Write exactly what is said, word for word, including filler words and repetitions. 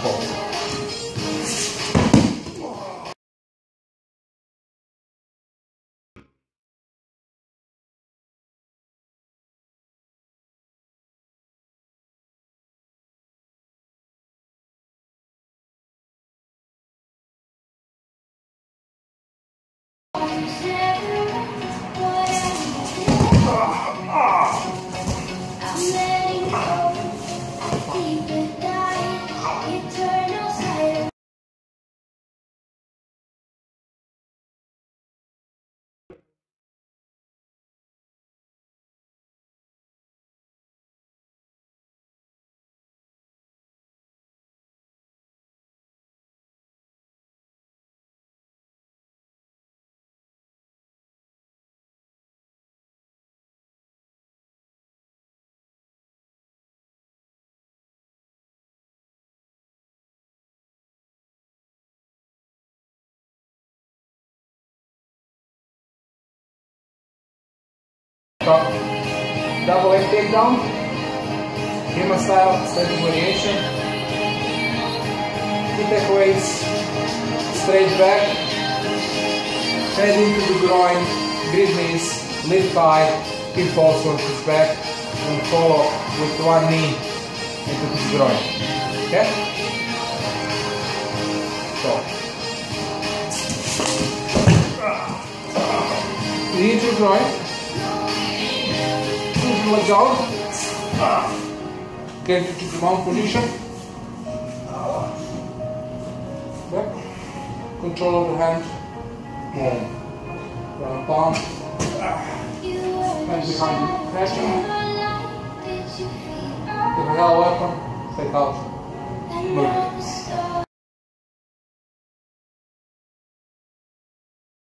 forward. Double leg takedown, HEMA style, standing variation. Hip back weights, straight back, head into the groin, grip knees, lift high, hip falls towards his back, and follow with one knee into his groin. Okay? So, knee into groin. Legs out. Get into the mount position. Back. Control of the hand. Round palm. Hands behind the fashion. If you have a weapon, take out. Move.